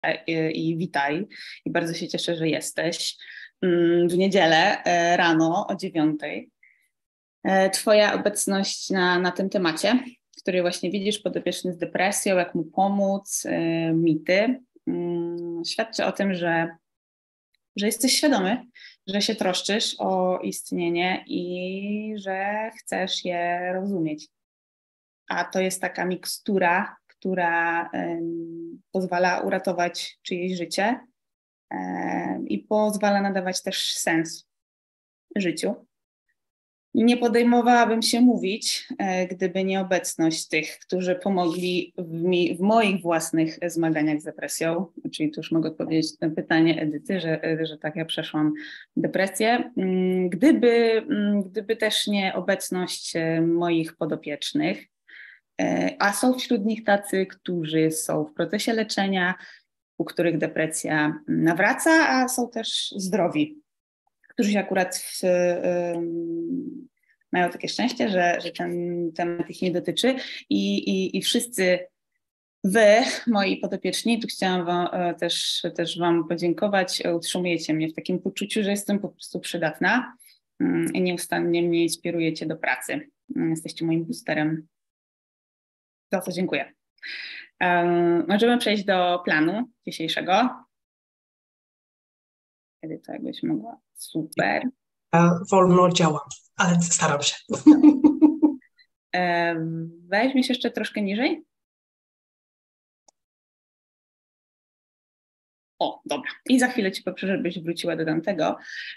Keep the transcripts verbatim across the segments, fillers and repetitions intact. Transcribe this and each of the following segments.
i, i witaj. I bardzo się cieszę, że jesteś. W niedzielę rano o dziewiątej. Twoja obecność na, na tym temacie, który właśnie widzisz, podopieczny z depresją, jak mu pomóc, mity, świadczy o tym, że, że jesteś świadomy, że się troszczysz o istnienie i że chcesz je rozumieć. A to jest taka mikstura, która um, pozwala uratować czyjeś życie um, i pozwala nadawać też sens życiu. I nie podejmowałabym się mówić, e, gdyby nie obecność tych, którzy pomogli w, mi, w moich własnych zmaganiach z depresją. Czyli tu już mogę odpowiedzieć na pytanie Edyty, że, że tak, ja przeszłam depresję. Gdyby, gdyby też nie obecność moich podopiecznych, e, a są wśród nich tacy, którzy są w procesie leczenia, u których depresja nawraca, a są też zdrowi, którzy się akurat w, y, mają takie szczęście, że, że ten temat ich nie dotyczy i, i, i wszyscy wy, moi podopieczni, tu chciałam wam, też, też wam podziękować, utrzymujecie mnie w takim poczuciu, że jestem po prostu przydatna i nieustannie mnie inspirujecie do pracy. Jesteście moim boosterem. Za co dziękuję. Um, możemy przejść do planu dzisiejszego. Kiedy to jakbyś mogła. Super. Ja wolno działam, ale staram się. Weź się jeszcze troszkę niżej. O, dobra. I za chwilę ci poproszę, żebyś wróciła do tamtego.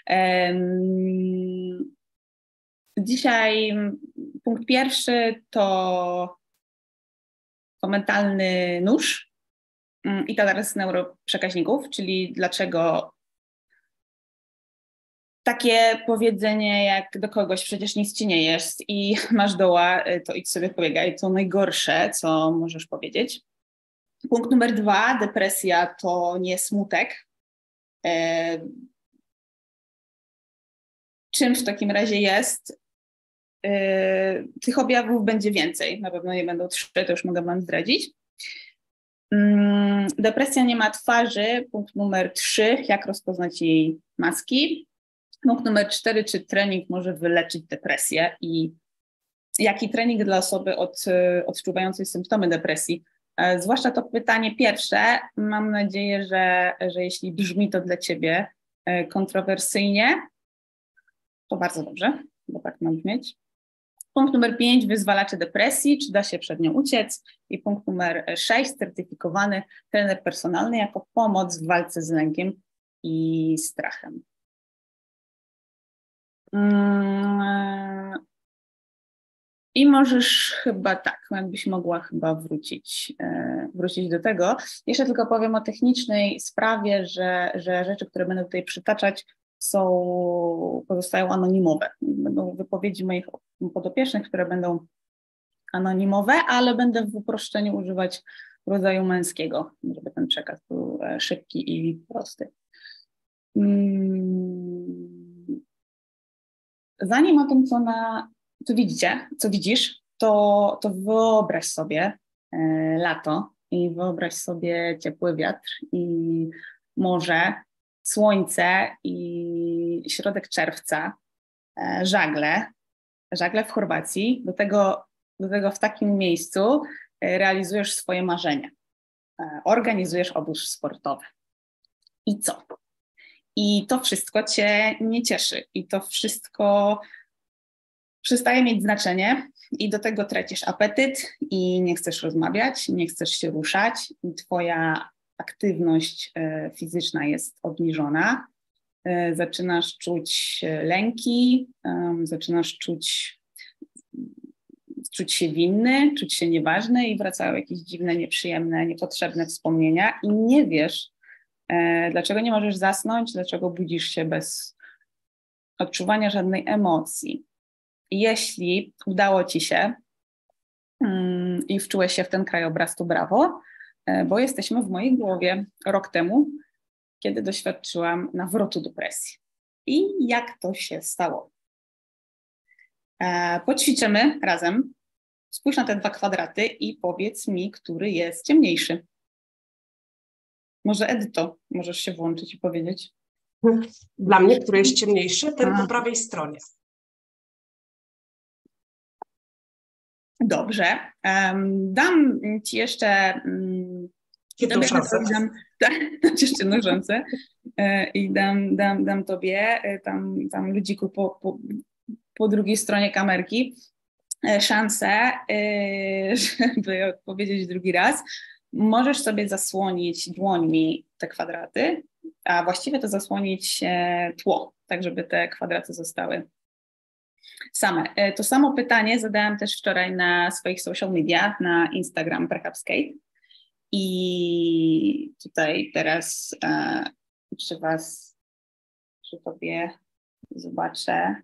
Um, dzisiaj punkt pierwszy to, to mentalny nóż i teraz neuroprzekaźników, czyli dlaczego takie powiedzenie jak do kogoś przecież nic ci nie jest i masz doła, to idź sobie pobiegaj, to najgorsze, co możesz powiedzieć. Punkt numer dwa, depresja to nie smutek. E, czym w takim razie jest? E, tych objawów będzie więcej, na pewno nie będą trzy, to już mogę wam zdradzić. Mm, depresja nie ma twarzy. Punkt numer trzy, jak rozpoznać jej maski. Punkt numer cztery, czy trening może wyleczyć depresję i jaki trening dla osoby od, odczuwającej symptomy depresji? E, zwłaszcza to pytanie pierwsze, mam nadzieję, że, że jeśli brzmi to dla ciebie e, kontrowersyjnie, to bardzo dobrze, bo tak ma brzmieć. Punkt numer pięć, wyzwalacze depresji, czy da się przed nią uciec? I punkt numer sześć, certyfikowany trener personalny jako pomoc w walce z lękiem i strachem. I możesz chyba tak, jakbyś mogła chyba wrócić, wrócić do tego. Jeszcze tylko powiem o technicznej sprawie, że, że rzeczy, które będę tutaj przytaczać, są, pozostają anonimowe. Będą wypowiedzi moich podopiecznych, które będą anonimowe, ale będę w uproszczeniu używać rodzaju męskiego, żeby ten przekaz był szybki i prosty. Zanim o tym, co, na, co widzicie, co widzisz, to, to wyobraź sobie e, lato i wyobraź sobie ciepły wiatr i morze, słońce i środek czerwca, e, żagle, żagle w Chorwacji. Do tego, do tego w takim miejscu e, realizujesz swoje marzenie. E, organizujesz obóz sportowy. I co? I to wszystko cię nie cieszy i to wszystko przestaje mieć znaczenie i do tego tracisz apetyt i nie chcesz rozmawiać, nie chcesz się ruszać i twoja aktywność e, fizyczna jest obniżona. E, zaczynasz czuć lęki, e, zaczynasz czuć, czuć się winny, czuć się nieważny i wracają jakieś dziwne, nieprzyjemne, niepotrzebne wspomnienia i nie wiesz, dlaczego nie możesz zasnąć, dlaczego budzisz się bez odczuwania żadnej emocji. Jeśli udało ci się mm, i wczułeś się w ten krajobraz, to brawo, bo jesteśmy w mojej głowie rok temu, kiedy doświadczyłam nawrotu depresji. I jak to się stało? E, poćwiczymy razem. Spójrz na te dwa kwadraty i powiedz mi, który jest ciemniejszy. Może Edyto, możesz się włączyć i powiedzieć. Dla mnie, który jest ciemniejszy, ten A. po prawej stronie. Dobrze. Um, dam Ci jeszcze um, Jedną tobie, szansę. dam, dam, dam Ci jeszcze jedną szansę e, i dam, dam, dam Tobie, e, tam, tam ludziku po, po, po drugiej stronie kamerki, e, szansę, e, żeby odpowiedzieć drugi raz. Możesz sobie zasłonić dłońmi te kwadraty, a właściwie to zasłonić e, tło, tak żeby te kwadraty zostały same. E, to samo pytanie zadałam też wczoraj na swoich social media, na Instagram Perhaps Kate. I tutaj teraz e, przy Was, przy Tobie zobaczę.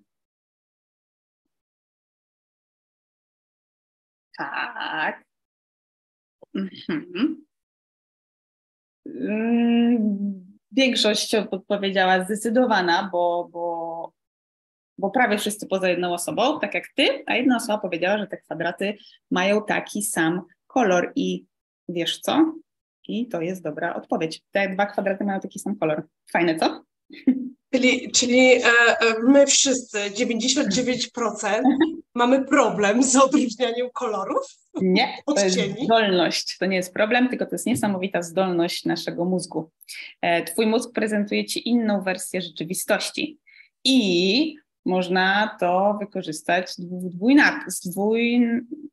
Tak. Mhm. Większość odpowiedziała zdecydowana, bo, bo, bo prawie wszyscy poza jedną osobą, tak jak Ty, a jedna osoba powiedziała, że te kwadraty mają taki sam kolor i wiesz co? I to jest dobra odpowiedź. Te dwa kwadraty mają taki sam kolor. Fajne, co? Czyli, czyli e, my wszyscy, dziewięćdziesiąt dziewięć procent mamy problem z odróżnianiem kolorów? Nie, to jest Odcieni? zdolność. To nie jest problem, tylko to jest niesamowita zdolność naszego mózgu. E, twój mózg prezentuje Ci inną wersję rzeczywistości i można to wykorzystać dwójna, dwój,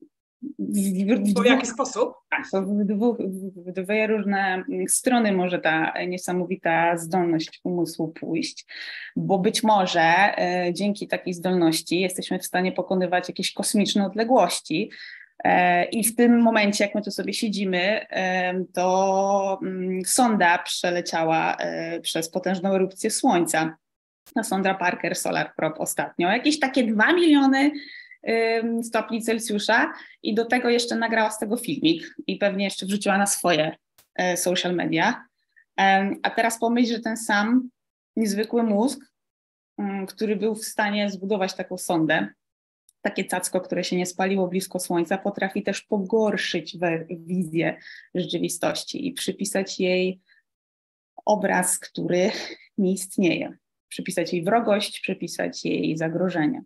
w, w, W jaki sposób? Tak, to w, dwóch, w dwie różne strony może ta niesamowita zdolność umysłu pójść, bo być może e, dzięki takiej zdolności jesteśmy w stanie pokonywać jakieś kosmiczne odległości e, i w tym momencie, jak my tu sobie siedzimy, e, to mm, sonda przeleciała e, przez potężną erupcję Słońca. Ta sonda Parker Solar Probe ostatnio. Jakieś takie dwa miliony stopni Celsjusza i do tego jeszcze nagrała z tego filmik i pewnie jeszcze wrzuciła na swoje e, social media. E, a teraz pomyśl, że ten sam niezwykły mózg, um, który był w stanie zbudować taką sondę, takie cacko, które się nie spaliło blisko Słońca, potrafi też pogorszyć we, wizję rzeczywistości i przypisać jej obraz, który nie istnieje. Przypisać jej wrogość, przypisać jej zagrożenie.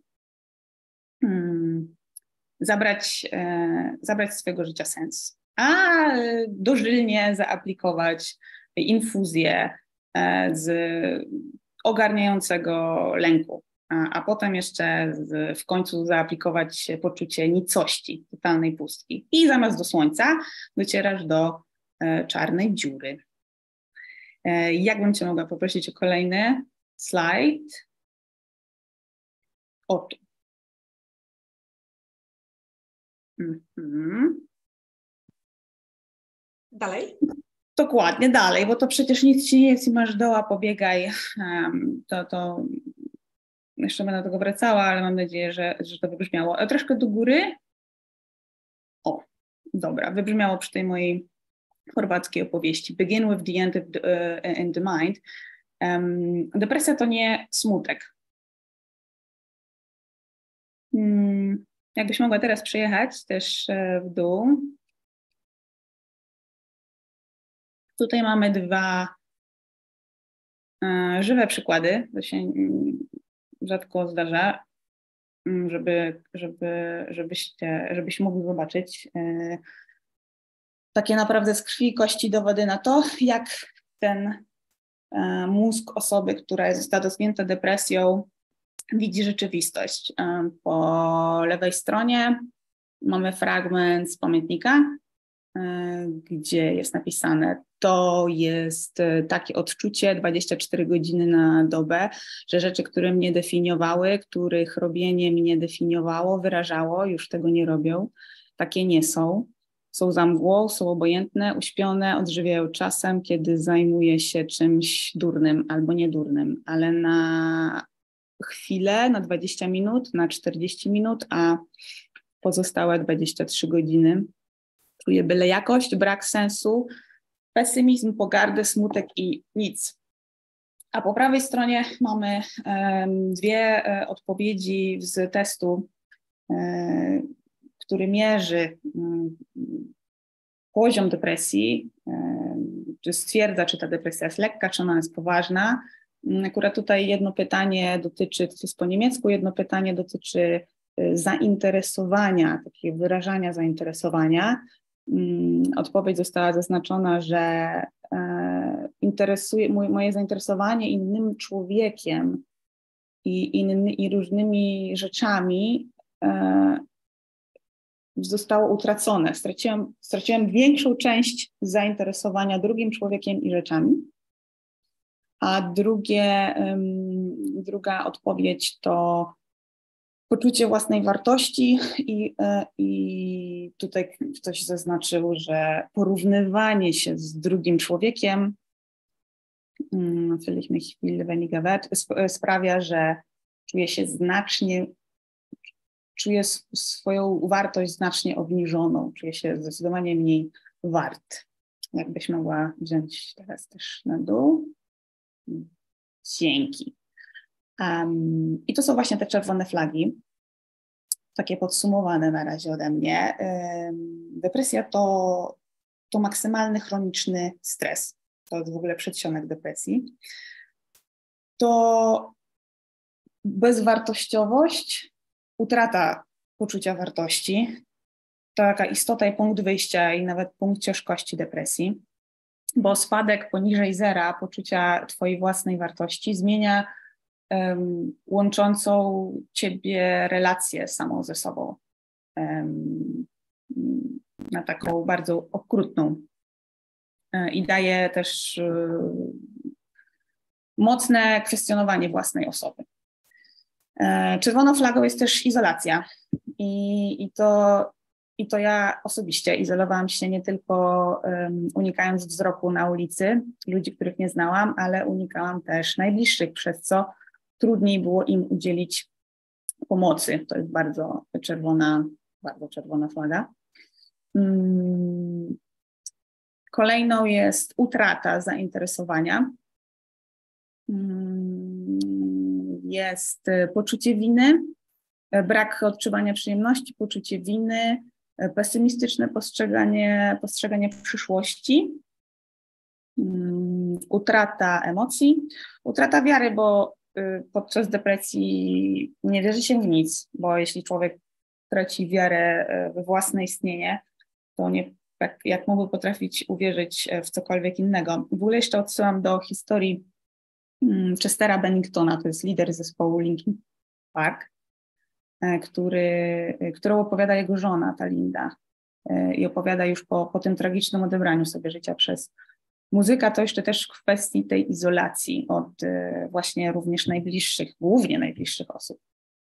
Hmm. Zabrać, e, zabrać z swojego życia sens, a dożylnie zaaplikować infuzję e, z ogarniającego lęku, a, a potem jeszcze z, w końcu zaaplikować poczucie nicości, totalnej pustki. I zamiast do słońca docierasz do e, czarnej dziury. E, jakbym Cię mogła poprosić o kolejny slajd? O tu. Mhm. Dalej? Dokładnie, dalej, bo to przecież nic ci nie jest i masz doła, pobiegaj. Um, to, to jeszcze będę do tego wracała, ale mam nadzieję, że, że to wybrzmiało. A troszkę do góry. O, dobra, wybrzmiało przy tej mojej chorwackiej opowieści. Begin with the end of the, uh, in the mind. Um, depresja to nie smutek. Hmm. Jakbyś mogła teraz przejechać też w dół. Tutaj mamy dwa e, żywe przykłady. To się mm, rzadko zdarza, żeby, żeby, żebyście, żebyś mógł zobaczyć e, takie naprawdę z krwi i kości dowody na to, jak ten e, mózg osoby, która została dotknięta depresją, widzi rzeczywistość. E, po lewej stronie mamy fragment z pamiętnika, gdzie jest napisane, to jest takie odczucie dwadzieścia cztery godziny na dobę, że rzeczy, które mnie definiowały, których robienie mnie definiowało, wyrażało, już tego nie robią. Takie nie są. Są za mgłą, są obojętne, uśpione, odżywiają czasem, kiedy zajmuję się czymś durnym albo niedurnym, ale na chwilę, na dwadzieścia minut, na czterdzieści minut, a pozostałe dwadzieścia trzy godziny czuję byle jakość, brak sensu, pesymizm, pogardę, smutek i nic. A po prawej stronie mamy um, dwie e, odpowiedzi z testu, e, który mierzy um, poziom depresji, czy stwierdza, czy ta depresja jest lekka, czy ona jest poważna. Akurat tutaj jedno pytanie dotyczy, to jest po niemiecku, jedno pytanie dotyczy zainteresowania, takiego wyrażania zainteresowania. Odpowiedź została zaznaczona, że interesuje, moje zainteresowanie innym człowiekiem i, inny, i różnymi rzeczami zostało utracone. Straciłam, straciłam większą część zainteresowania drugim człowiekiem i rzeczami. A drugie, druga odpowiedź to poczucie własnej wartości i, i tutaj ktoś zaznaczył, że porównywanie się z drugim człowiekiem sprawia, że czuję się znacznie, czuję swoją wartość znacznie obniżoną, czuję się zdecydowanie mniej wart. Jakbyś mogła wziąć teraz też na dół. Dzięki. Um, I to są właśnie te czerwone flagi, takie podsumowane na razie ode mnie. Um, depresja to, to maksymalny chroniczny stres. To jest w ogóle przedsionek depresji. To bezwartościowość, utrata poczucia wartości, to taka istota i punkt wyjścia i nawet punkt ciężkości depresji, bo spadek poniżej zera poczucia twojej własnej wartości zmienia um, łączącą ciebie relację samą ze sobą um, na taką bardzo okrutną um, i daje też um, mocne kwestionowanie własnej osoby. Um, czerwoną flagą jest też izolacja i, i to I to ja osobiście izolowałam się nie tylko um, unikając wzroku na ulicy ludzi, których nie znałam, ale unikałam też najbliższych, przez co trudniej było im udzielić pomocy. To jest bardzo czerwona, bardzo czerwona flaga. Um, kolejną jest utrata zainteresowania. Um, jest poczucie winy, brak odczuwania przyjemności, poczucie winy, pesymistyczne postrzeganie, postrzeganie przyszłości, um, utrata emocji, utrata wiary, bo y, podczas depresji nie wierzy się w nic, bo jeśli człowiek traci wiarę we własne istnienie, to nie, jak, jak mógłby potrafić uwierzyć w cokolwiek innego. W ogóle jeszcze odsyłam do historii um, Chestera Benningtona, to jest lider zespołu Linkin Park, Który, którą opowiada jego żona, ta Linda, i opowiada już po, po tym tragicznym odebraniu sobie życia przez muzyka, to jeszcze też w kwestii tej izolacji od właśnie również najbliższych, głównie najbliższych osób.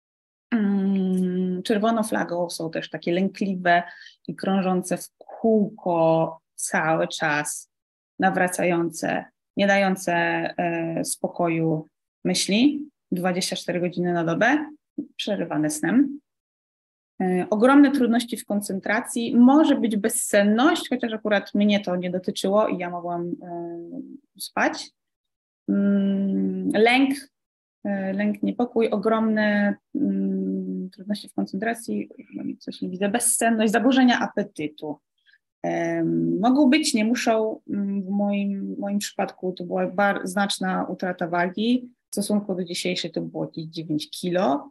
Czerwoną flagą są też takie lękliwe i krążące w kółko cały czas, nawracające, nie dające spokoju myśli, dwadzieścia cztery godziny na dobę, przerywane snem. E, ogromne trudności w koncentracji, może być bezsenność, chociaż akurat mnie to nie dotyczyło i ja mogłam e, spać. Mm, lęk, e, lęk, niepokój, ogromne mm, trudności w koncentracji, coś nie widzę, bezsenność, zaburzenia apetytu. E, mogą być, nie muszą, w moim, w moim przypadku to była bardzo znaczna utrata wagi, w stosunku do dzisiejszej to było jakieś dziewięć kilo.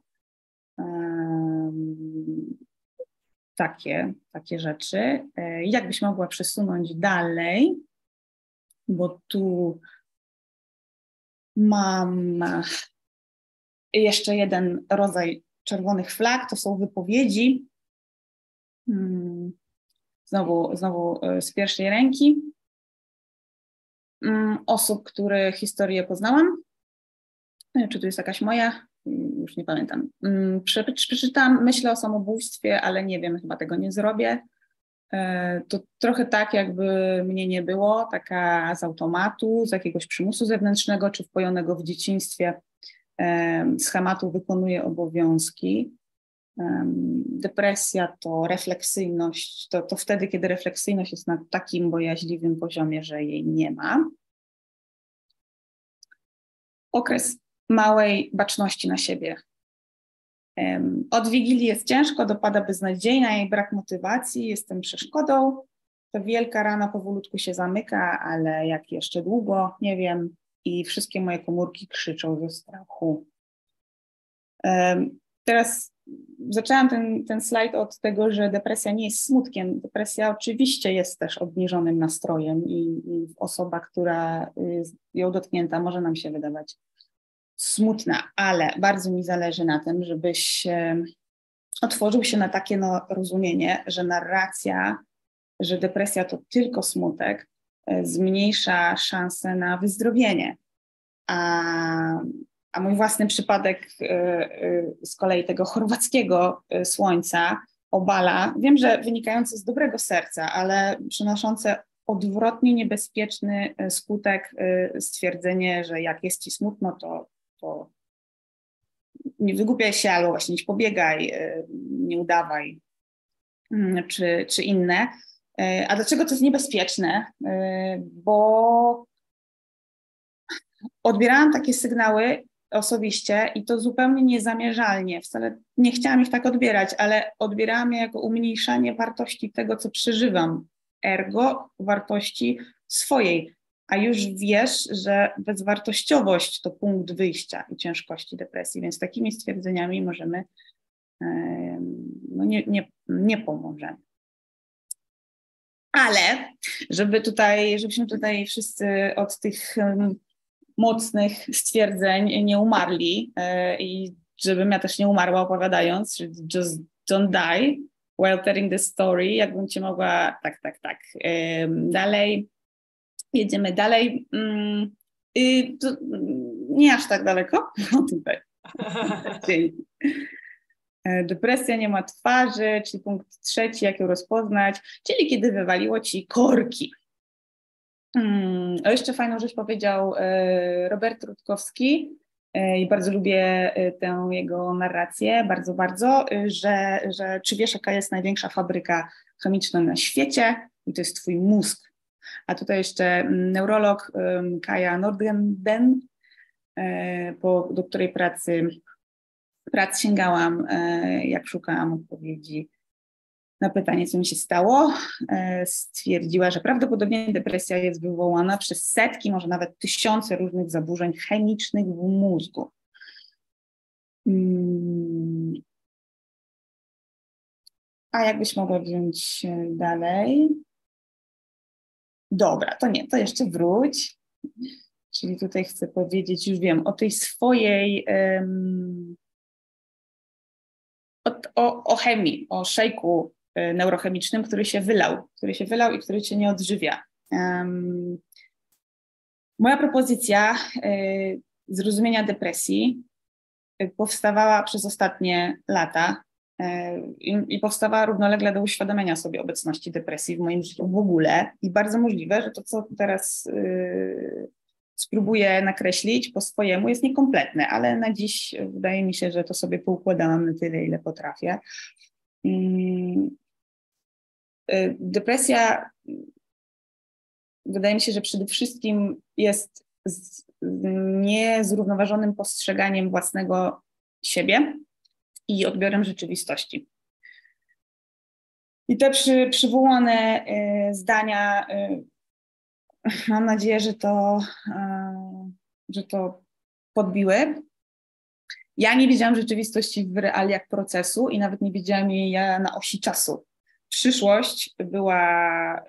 Um, takie, takie rzeczy. Jakbyś mogła przesunąć dalej, bo tu mam jeszcze jeden rodzaj czerwonych flag, to są wypowiedzi. Hmm. Znowu, znowu z pierwszej ręki. Hmm. Osób, które historię poznałam. Czy tu jest jakaś moja? Już nie pamiętam. Przeczytałam Myślę o samobójstwie, ale nie wiem, chyba tego nie zrobię. To trochę tak, jakby mnie nie było, taka z automatu, z jakiegoś przymusu zewnętrznego, czy wpojonego w dzieciństwie schematu wykonuję obowiązki. Depresja to refleksyjność, to, to wtedy, kiedy refleksyjność jest na takim bojaźliwym poziomie, że jej nie ma. Okres małej baczności na siebie. Od Wigilii jest ciężko, dopada beznadziejna i brak motywacji, jestem przeszkodą. ta wielka rana powolutku się zamyka, ale jak jeszcze długo, nie wiem, i wszystkie moje komórki krzyczą ze strachu. Teraz zaczęłam ten, ten slajd od tego, że depresja nie jest smutkiem. Depresja oczywiście jest też obniżonym nastrojem i, i osoba, która jest ją dotknięta, może nam się wydawać smutna, ale bardzo mi zależy na tym, żebyś otworzył się na takie no, rozumienie, że narracja, że depresja to tylko smutek, zmniejsza szanse na wyzdrowienie. A, a mój własny przypadek y, y, z kolei tego chorwackiego y, słońca obala, wiem, że wynikające z dobrego serca, ale przynoszące odwrotnie niebezpieczny skutek y, stwierdzenie, że jak jest ci smutno, to, to nie wygłupiaj się albo właśnie idź pobiegaj, y, nie udawaj, y, czy, czy inne. Y, a dlaczego to jest niebezpieczne? Y, bo odbierałam takie sygnały osobiście i to zupełnie niezamierzalnie, wcale nie chciałam ich tak odbierać, ale odbierałam je jako umniejszanie wartości tego, co przeżywam, ergo wartości swojej. A już wiesz, że bezwartościowość to punkt wyjścia i ciężkości depresji, więc takimi stwierdzeniami możemy, no nie, nie, nie pomożemy. Ale żeby tutaj, żebyśmy tutaj wszyscy od tych mocnych stwierdzeń nie umarli i żebym ja też nie umarła opowiadając, just don't die while telling the story, jakbym cię mogła, tak, tak, tak. Dalej, jedziemy dalej. To nie aż tak daleko, no tutaj. Depresja nie ma twarzy, czyli punkt trzeci, jak ją rozpoznać, czyli kiedy wywaliło ci korki. Hmm, o jeszcze fajną rzecz powiedział e, Robert Rutkowski e, i bardzo lubię e, tę jego narrację, bardzo, bardzo, e, że, że czy wiesz, jaka jest największa fabryka chemiczna na świecie? I to jest twój mózg. A tutaj jeszcze neurolog e, Kaja Nordenden, e, po, do której pracy prac sięgałam, e, jak szukałam odpowiedzi na pytanie, co mi się stało, stwierdziła, że prawdopodobnie depresja jest wywołana przez setki, może nawet tysiące różnych zaburzeń chemicznych w mózgu. A jakbyś mogła wziąć dalej? Dobra, to nie, to jeszcze wróć. Czyli tutaj chcę powiedzieć, już wiem, o tej swojej, um, o, o, o chemii, o szejku neurochemicznym, który się wylał, który się wylał i który cię nie odżywia. Um, moja propozycja y, zrozumienia depresji y, powstawała przez ostatnie lata y, i powstawała równolegle do uświadomienia sobie obecności depresji w moim życiu w ogóle i bardzo możliwe, że to, co teraz y, spróbuję nakreślić po swojemu, jest niekompletne, ale na dziś wydaje mi się, że to sobie poukładałam na tyle, ile potrafię. Y, Depresja, wydaje mi się, że przede wszystkim jest z niezrównoważonym postrzeganiem własnego siebie i odbiorem rzeczywistości. I te przy, przywołane y, zdania, y, mam nadzieję, że to, y, że to podbiły. Ja nie widziałam rzeczywistości w realiach procesu i nawet nie widziałam jej na osi czasu. Przyszłość była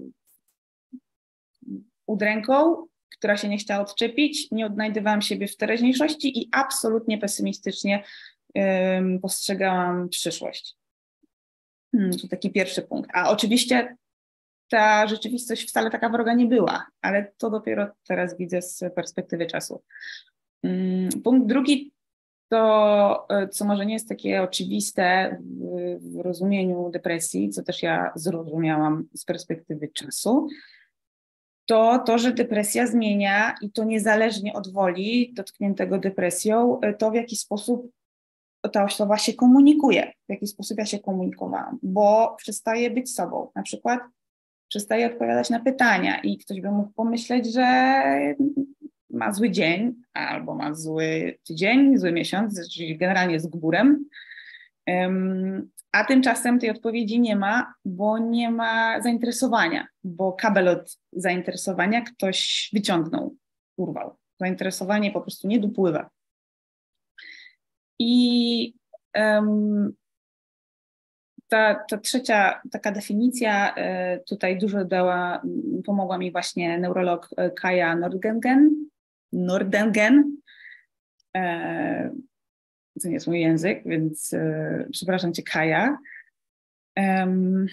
udręką, która się nie chciała odczepić, nie odnajdywałam siebie w teraźniejszości i absolutnie pesymistycznie um, postrzegałam przyszłość. Hmm, to taki pierwszy punkt. A oczywiście ta rzeczywistość wcale taka wroga nie była, ale to dopiero teraz widzę z perspektywy czasu. Um, punkt drugi to, co może nie jest takie oczywiste w, w rozumieniu depresji, co też ja zrozumiałam z perspektywy czasu, to to, że depresja zmienia i to niezależnie od woli dotkniętego depresją, to w jaki sposób ta osoba się komunikuje, w jaki sposób ja się komunikowałam, bo przestaje być sobą. Na przykład przestaje odpowiadać na pytania i ktoś by mógł pomyśleć, że ma zły dzień albo ma zły tydzień, zły miesiąc, czyli generalnie jest gburem. Um, A tymczasem tej odpowiedzi nie ma, bo nie ma zainteresowania, bo kabel od zainteresowania ktoś wyciągnął, urwał. Zainteresowanie po prostu nie dopływa. I um, ta, ta trzecia taka definicja y, tutaj dużo dała, pomogła mi właśnie neurolog Kaja Nordgengen. Nordgengen. E, to nie jest mój język, więc e, przepraszam cię, Kaja. Um,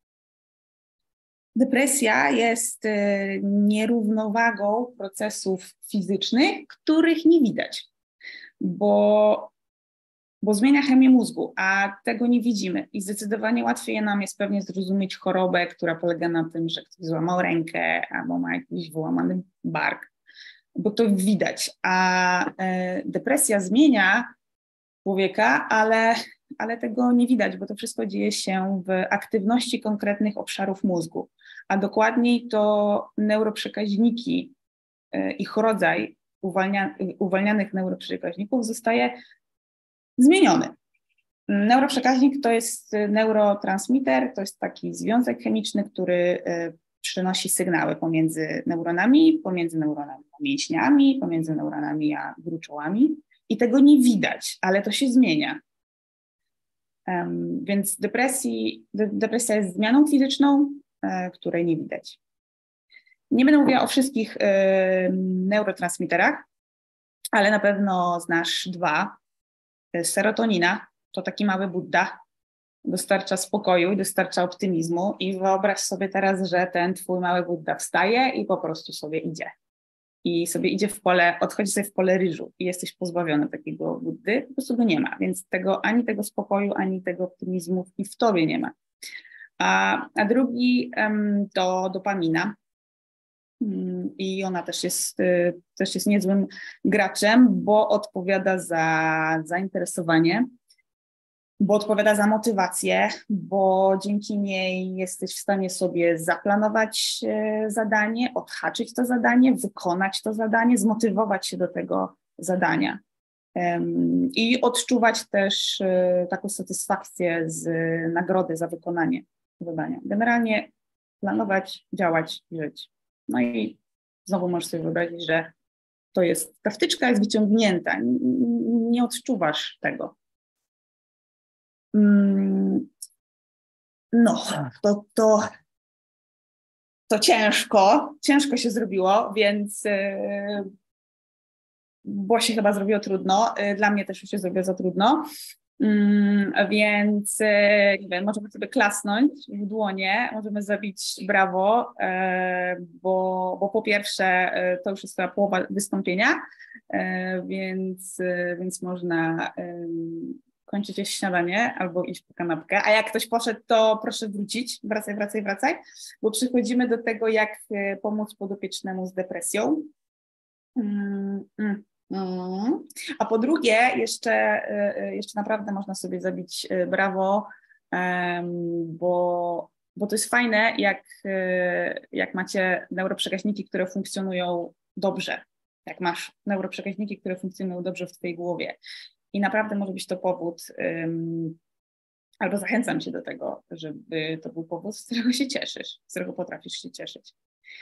depresja jest e, nierównowagą procesów fizycznych, których nie widać, bo, bo zmienia chemię mózgu, a tego nie widzimy. I zdecydowanie łatwiej nam jest pewnie zrozumieć chorobę, która polega na tym, że ktoś złamał rękę albo ma jakiś wyłamany bark, bo to widać. A e, depresja zmienia człowieka, ale, ale tego nie widać, bo to wszystko dzieje się w aktywności konkretnych obszarów mózgu, a dokładniej to neuroprzekaźniki, ich rodzaj uwalnia, uwalnianych neuroprzekaźników zostaje zmieniony. Neuroprzekaźnik to jest neurotransmitter, to jest taki związek chemiczny, który przenosi sygnały pomiędzy neuronami, pomiędzy neuronami a mięśniami, pomiędzy neuronami a gruczołami. I tego nie widać, ale to się zmienia. Um, więc depresji, de, depresja jest zmianą fizyczną, e, której nie widać. Nie będę mówiła o wszystkich e, neurotransmiterach, ale na pewno znasz dwa. Serotonina to taki mały Budda, dostarcza spokoju i dostarcza optymizmu i wyobraź sobie teraz, że ten twój mały Budda wstaje i po prostu sobie idzie. I sobie idzie w pole, odchodzi sobie w pole ryżu i jesteś pozbawiony takiego Buddy, po prostu go nie ma, więc tego, ani tego spokoju, ani tego optymizmu i w tobie nie ma. A, a drugi um, to dopamina um, i ona też jest, y, też jest niezłym graczem, bo odpowiada za zainteresowanie, bo odpowiada za motywację, bo dzięki niej jesteś w stanie sobie zaplanować zadanie, odhaczyć to zadanie, wykonać to zadanie, zmotywować się do tego zadania i odczuwać też taką satysfakcję z nagrody za wykonanie zadania. Generalnie planować, działać, żyć. No i znowu możesz sobie wyobrazić, że to jest, ta wtyczka jest wyciągnięta, nie odczuwasz tego. No, to, to, to ciężko, ciężko się zrobiło, więc yy, bo się chyba zrobiło trudno, yy, dla mnie też już się zrobiło za trudno, yy, więc yy, nie wiem, możemy sobie klasnąć w dłonie, możemy zabić brawo, yy, bo, bo po pierwsze yy, to już jest chyba połowa wystąpienia, yy, więc, yy, więc można yy, kończyć jeść śniadanie albo iść po kanapkę, a jak ktoś poszedł, to proszę wrócić, wracaj, wracaj, wracaj, bo przechodzimy do tego, jak pomóc podopiecznemu z depresją. Mm, mm, mm. A po drugie, jeszcze, jeszcze naprawdę można sobie zabić brawo, bo, bo to jest fajne, jak, jak macie neuroprzekaźniki, które funkcjonują dobrze, jak masz neuroprzekaźniki, które funkcjonują dobrze w twojej głowie. I naprawdę może być to powód, um, albo zachęcam cię do tego, żeby to był powód, z którego się cieszysz, z którego potrafisz się cieszyć.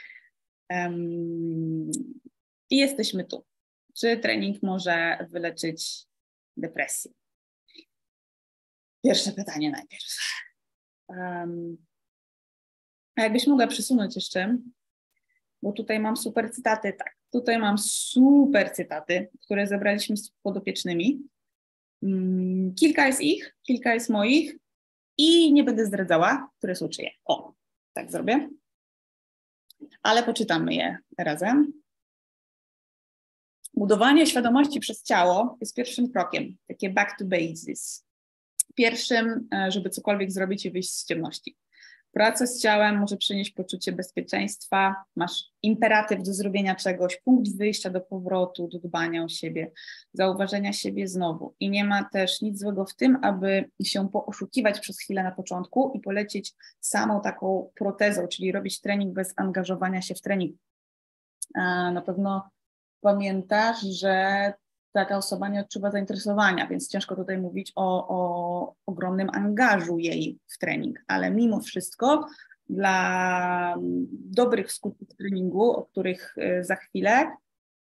Um, I jesteśmy tu. Czy trening może wyleczyć depresję? Pierwsze pytanie najpierw. Um, a jakbyś mogła przesunąć jeszcze, bo tutaj mam super cytaty, tak, tutaj mam super cytaty, które zebraliśmy z podopiecznymi. Kilka jest ich, kilka jest moich i nie będę zdradzała, które są czyje. O, tak zrobię. Ale poczytamy je razem. Budowanie świadomości przez ciało jest pierwszym krokiem, takie back to basics. Pierwszym, żeby cokolwiek zrobić i wyjść z ciemności. Praca z ciałem może przynieść poczucie bezpieczeństwa, masz imperatyw do zrobienia czegoś, punkt wyjścia do powrotu, do dbania o siebie, zauważenia siebie znowu. I nie ma też nic złego w tym, aby się pooszukiwać przez chwilę na początku i polecieć samą taką protezą, czyli robić trening bez angażowania się w trening. A na pewno pamiętasz, że ta, ta osoba nie odczuwa zainteresowania, więc ciężko tutaj mówić o, o ogromnym angażu jej w trening, ale mimo wszystko dla dobrych skutków treningu, o których za chwilę,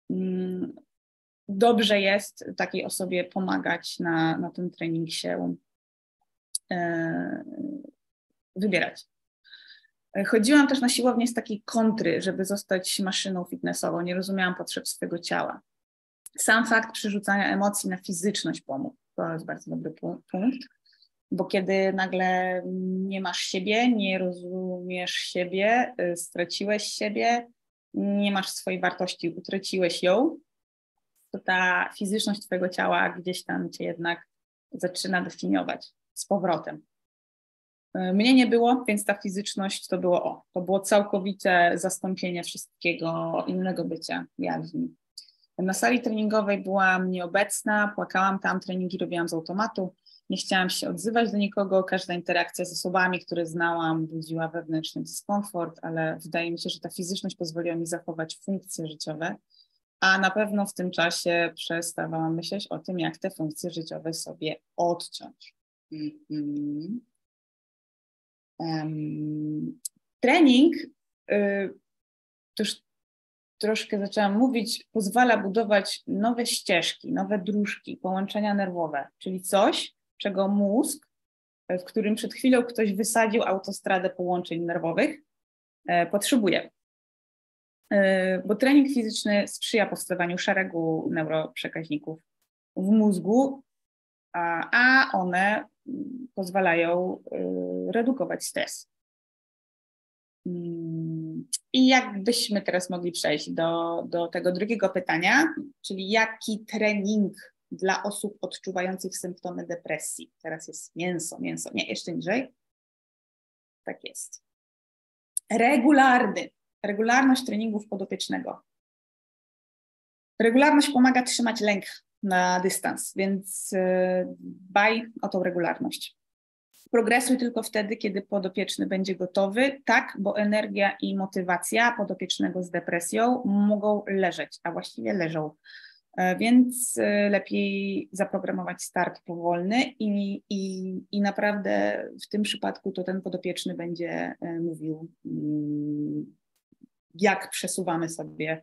dobrze jest takiej osobie pomagać na, na ten trening się e, wybierać. Chodziłam też na siłownię z takiej kontry, żeby zostać maszyną fitnessową. Nie rozumiałam potrzeb swojego ciała. Sam fakt przerzucania emocji na fizyczność pomógł. To jest bardzo dobry punkt, bo kiedy nagle nie masz siebie, nie rozumiesz siebie, straciłeś siebie, nie masz swojej wartości, utraciłeś ją, to ta fizyczność twojego ciała gdzieś tam cię jednak zaczyna definiować z powrotem. Mnie nie było, więc ta fizyczność to było o, to było całkowite zastąpienie wszystkiego innego bycia, jaźni. Na sali treningowej byłam nieobecna, płakałam tam, treningi robiłam z automatu, nie chciałam się odzywać do nikogo, każda interakcja z osobami, które znałam, budziła wewnętrzny dyskomfort, ale wydaje mi się, że ta fizyczność pozwoliła mi zachować funkcje życiowe, a na pewno w tym czasie przestawałam myśleć o tym, jak te funkcje życiowe sobie odciąć. Mm-hmm. Um, trening, y, to już troszkę zaczęłam mówić, pozwala budować nowe ścieżki, nowe dróżki, połączenia nerwowe, czyli coś, czego mózg, w którym przed chwilą ktoś wysadził autostradę połączeń nerwowych, e, potrzebuje. E, bo trening fizyczny sprzyja powstawaniu szeregu neuroprzekaźników w mózgu, a, a one pozwalają y, redukować stres. I jakbyśmy teraz mogli przejść do, do tego drugiego pytania, czyli jaki trening dla osób odczuwających symptomy depresji? Teraz jest mięso, mięso, nie, jeszcze niżej. Tak jest. Regularny, regularność treningów podopiecznego. Regularność pomaga trzymać lęk na dystans, więc dbaj o tą regularność. Progresuj tylko wtedy, kiedy podopieczny będzie gotowy, tak, bo energia i motywacja podopiecznego z depresją mogą leżeć, a właściwie leżą. Więc lepiej zaprogramować start powolny i, i, i naprawdę w tym przypadku to ten podopieczny będzie mówił, jak przesuwamy sobie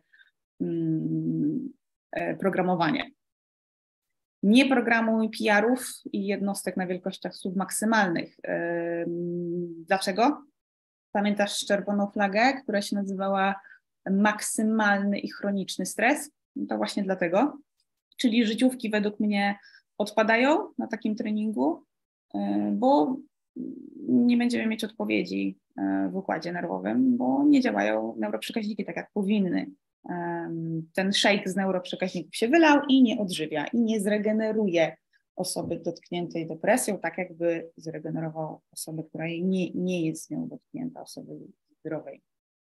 programowanie. Nie programuj P R-ów i jednostek na wielkościach submaksymalnych. Dlaczego? Pamiętasz czerwoną flagę, która się nazywała maksymalny i chroniczny stres? To właśnie dlatego. Czyli życiówki według mnie odpadają na takim treningu, bo nie będziemy mieć odpowiedzi w układzie nerwowym, bo nie działają neuroprzekaźniki tak, jak powinny. Ten szejk z neuroprzekaźników się wylał i nie odżywia, i nie zregeneruje osoby dotkniętej depresją, tak jakby zregenerował osobę, która nie, nie jest nią dotknięta, osoby zdrowej.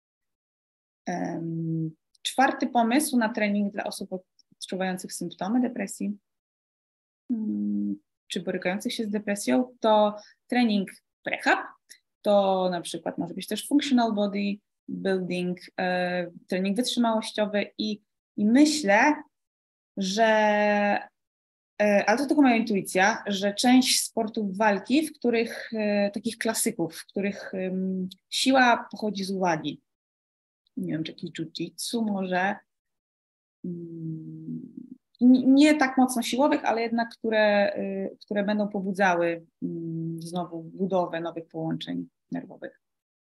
Um, czwarty pomysł na trening dla osób odczuwających symptomy depresji, um, czy borykających się z depresją, to trening prehab, to na przykład może być też functional body building, e, trening wytrzymałościowy i, i myślę, że, e, ale to tylko moja intuicja, że część sportów walki, w których e, takich klasyków, w których e, siła pochodzi z uwagi, nie wiem, czy jakiś jiu-jitsu może, mm, nie tak mocno siłowych, ale jednak, które, e, które będą pobudzały mm, znowu budowę nowych połączeń nerwowych.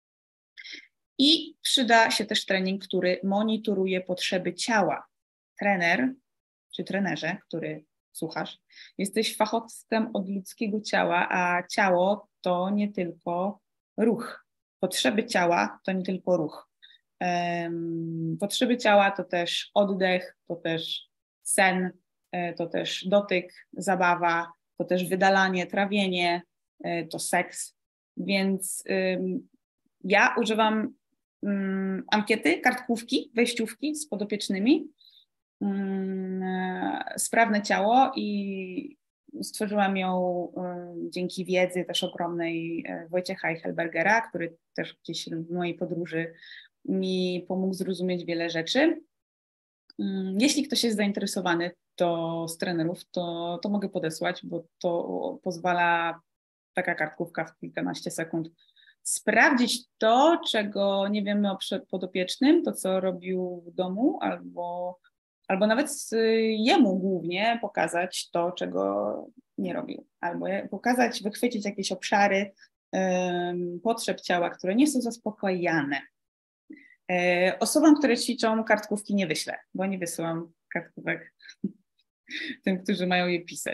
I przyda się też trening, który monitoruje potrzeby ciała. Trener, czy trenerze, który słuchasz, jesteś fachowcem od ludzkiego ciała, a ciało to nie tylko ruch. Potrzeby ciała to nie tylko ruch. Um, potrzeby ciała to też oddech, to też sen, to też dotyk, zabawa, to też wydalanie, trawienie, to seks. Więc um, ja używam um, ankiety, kartkówki, wejściówki z podopiecznymi, um, Sprawne ciało, i stworzyłam ją um, dzięki wiedzy też ogromnej Wojciecha Eichelbergera, który też gdzieś w mojej podróży mi pomógł zrozumieć wiele rzeczy. Jeśli ktoś jest zainteresowany, to z trenerów, to, to mogę podesłać, bo to pozwala taka kartkówka w kilkanaście sekund sprawdzić to, czego nie wiemy o podopiecznym, to co robił w domu, albo, albo nawet jemu głównie pokazać to, czego nie robił, albo pokazać, wychwycić jakieś obszary um, potrzeb ciała, które nie są zaspokajane. E, osobom, które ćwiczą, kartkówki nie wyślę, bo nie wysyłam kartkówek tym, którzy mają je pisać.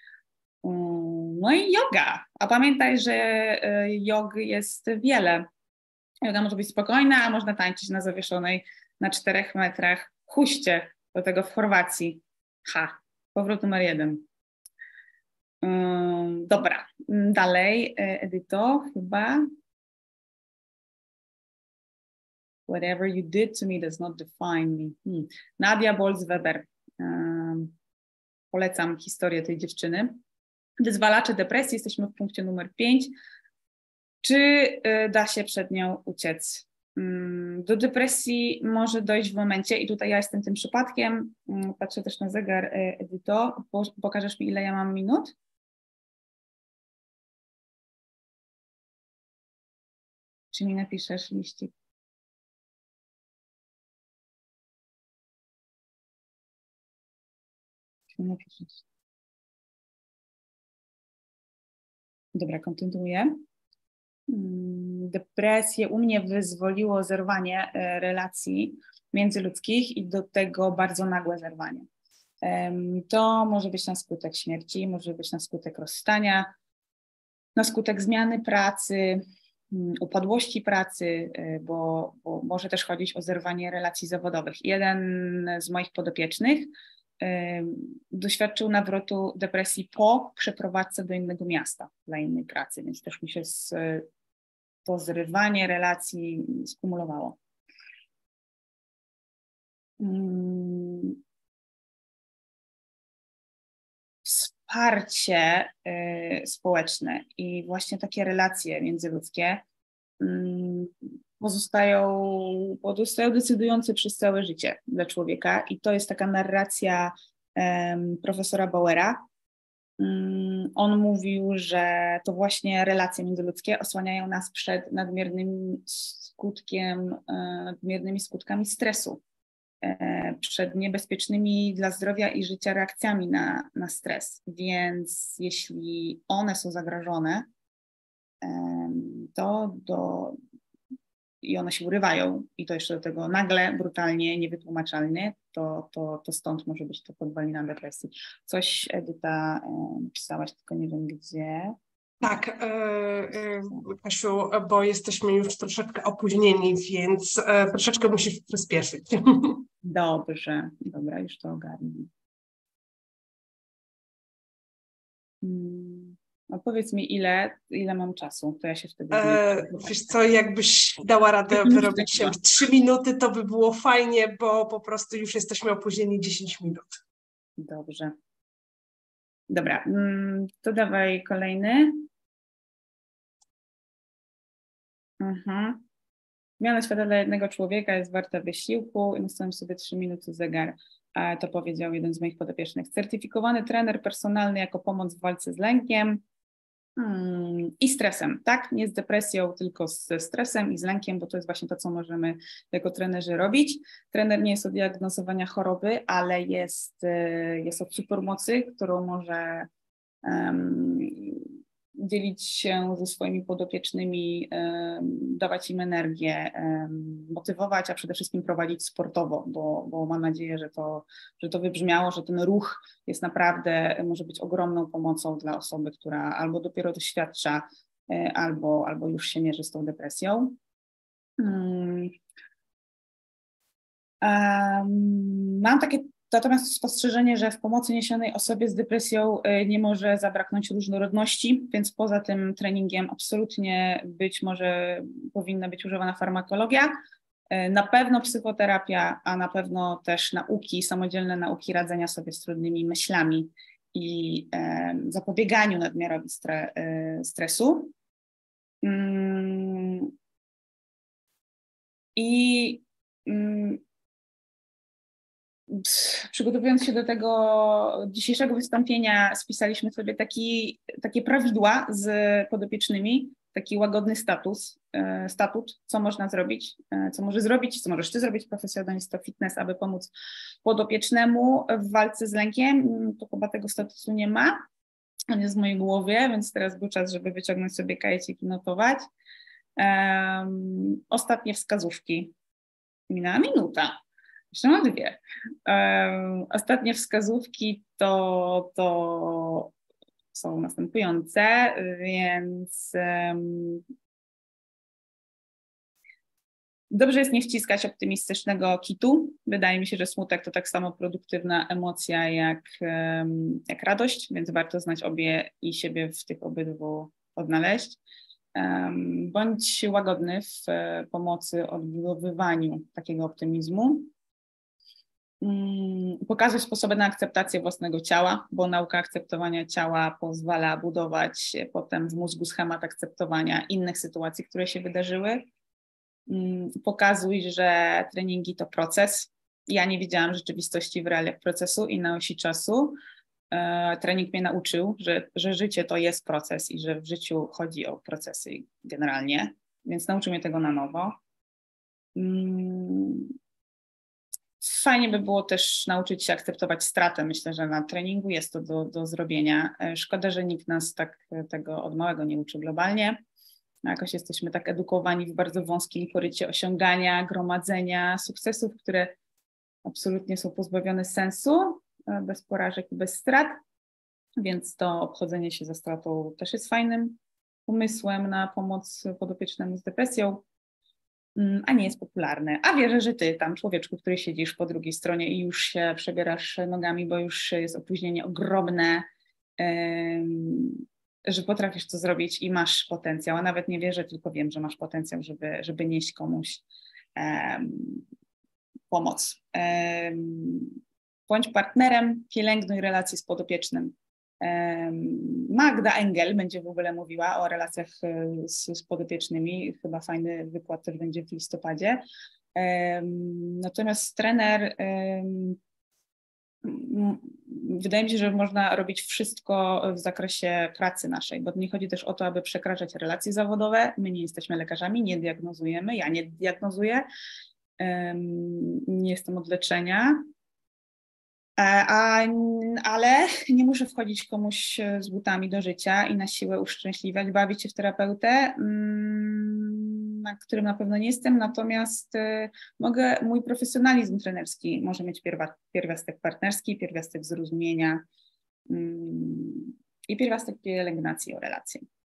No i yoga. A pamiętaj, że jog jest wiele. Yoga może być spokojna, a można tańczyć na zawieszonej na czterech metrach huście, do tego w Chorwacji. Ha, powrót numer jeden. Um, dobra, dalej, Edyto, chyba. Whatever you did to me does not define me. Hmm. Nadia Bolz-Weber. Um, polecam historię tej dziewczyny. Wyzwalacze depresji, jesteśmy w punkcie numer pięć. Czy y, da się przed nią uciec? Mm, do depresji może dojść w momencie, i tutaj ja jestem tym przypadkiem, mm, patrzę też na zegar, y, Edyto, po, pokażesz mi, ile ja mam minut? Czy mi napiszesz liścik? Czy mi napiszesz? Dobra, kontynuuję. Depresję u mnie wyzwoliło zerwanie relacji międzyludzkich i do tego bardzo nagłe zerwanie. To może być na skutek śmierci, może być na skutek rozstania, na skutek zmiany pracy, upadłości pracy, bo, bo może też chodzić o zerwanie relacji zawodowych. Jeden z moich podopiecznych doświadczył nawrotu depresji po przeprowadzce do innego miasta dla innej pracy, więc też mi się z, to zrywanie relacji skumulowało. Wsparcie y, społeczne i właśnie takie relacje międzyludzkie y, pozostają, pozostają decydujące przez całe życie dla człowieka i to jest taka narracja y, profesora Bauera. Y, on mówił, że to właśnie relacje międzyludzkie osłaniają nas przed nadmiernym skutkiem, y, nadmiernymi skutkami stresu, przed niebezpiecznymi dla zdrowia i życia reakcjami na, na stres. Więc jeśli one są zagrożone, to do, i one się urywają i to jeszcze do tego nagle, brutalnie, niewytłumaczalnie, to, to, to stąd może być to podwalina depresji. Coś, Edyta, pisałaś, tylko nie wiem gdzie. Tak, Kasiu, bo jesteśmy już troszeczkę opóźnieni, więc troszeczkę musisz przyspieszyć. Dobrze, dobra, już to ogarnę. Hmm. No powiedz mi, ile, ile mam czasu, to ja się wtedy... E, wiesz co, jakbyś dała radę wyrobić się w trzy minuty, to by było fajnie, bo po prostu już jesteśmy opóźnieni dziesięć minut. Dobrze. Dobra, to dawaj kolejny. Mhm. Zmiana świata dla jednego człowieka jest warta wysiłku. Nastawiam sobie trzy minuty zegar. To powiedział jeden z moich podopiecznych. Certyfikowany trener personalny jako pomoc w walce z lękiem hmm, i stresem. Tak, nie z depresją, tylko ze stresem i z lękiem, bo to jest właśnie to, co możemy jako trenerzy robić. Trener nie jest od diagnozowania choroby, ale jest, jest od supermocy, którą może um, dzielić się ze swoimi podopiecznymi, dawać im energię, motywować, a przede wszystkim prowadzić sportowo, bo, bo mam nadzieję, że to, że to wybrzmiało, że ten ruch jest naprawdę, może być ogromną pomocą dla osoby, która albo dopiero doświadcza, albo, albo już się mierzy z tą depresją. Mam takie Natomiast spostrzeżenie, że w pomocy niesionej osobie z depresją nie może zabraknąć różnorodności, więc poza tym treningiem absolutnie być może powinna być używana farmakologia, na pewno psychoterapia, a na pewno też nauki, samodzielne nauki radzenia sobie z trudnymi myślami i zapobieganiu nadmiarowi stre, stresu. I przygotowując się do tego dzisiejszego wystąpienia, spisaliśmy sobie taki, takie prawidła z podopiecznymi, taki łagodny status, statut, co można zrobić, co może zrobić, co możesz ty zrobić, profesjonalista fitness, aby pomóc podopiecznemu w walce z lękiem. To chyba tego statusu nie ma, on jest w mojej głowie, więc teraz był czas, żeby wyciągnąć sobie kajecik i notować. Um, ostatnie wskazówki. Minęła minuta. Jeszcze mam dwie. Um, ostatnie wskazówki to, to są następujące, więc um, dobrze jest nie wciskać optymistycznego kitu. Wydaje mi się, że smutek to tak samo produktywna emocja jak, um, jak radość, więc warto znać obie i siebie w tych obydwu odnaleźć. Um, bądź łagodny w uh, pomocy odbudowywaniu takiego optymizmu. Pokazuj sposoby na akceptację własnego ciała, bo nauka akceptowania ciała pozwala budować potem w mózgu schemat akceptowania innych sytuacji, które się wydarzyły. Pokazuj, że treningi to proces. Ja nie widziałam rzeczywistości w realiach procesu i na osi czasu. Trening mnie nauczył, że, że życie to jest proces i że w życiu chodzi o procesy generalnie, więc nauczył mnie tego na nowo. Fajnie by było też nauczyć się akceptować stratę. Myślę, że na treningu jest to do, do zrobienia. Szkoda, że nikt nas tak tego od małego nie uczy globalnie. Jakoś jesteśmy tak edukowani w bardzo wąskim korycie osiągania, gromadzenia sukcesów, które absolutnie są pozbawione sensu, bez porażek i bez strat. Więc to obchodzenie się ze stratą też jest fajnym pomysłem na pomoc podopiecznemu z depresją, a nie jest popularne. A wierzę, że ty tam, człowieczku, który siedzisz po drugiej stronie i już się przebierasz nogami, bo już jest opóźnienie ogromne, um, że potrafisz to zrobić i masz potencjał. A nawet nie wierzę, tylko wiem, że masz potencjał, żeby, żeby nieść komuś um, pomoc. Um, bądź partnerem, pielęgnuj relacje z podopiecznym. Magda Engel będzie w ogóle mówiła o relacjach z, z podopiecznymi. Chyba fajny wykład też będzie w listopadzie. Natomiast trener, wydaje mi się, że można robić wszystko w zakresie pracy naszej, bo nie chodzi też o to, aby przekraczać relacje zawodowe. My nie jesteśmy lekarzami, nie diagnozujemy, ja nie diagnozuję, nie jestem od leczenia. A, ale nie muszę wchodzić komuś z butami do życia i na siłę uszczęśliwiać, bawić się w terapeutę, na którym na pewno nie jestem, natomiast mogę, mój profesjonalizm trenerski może mieć pierwa, pierwiastek partnerski, pierwiastek zrozumienia i pierwiastek pielęgnacji o relacje.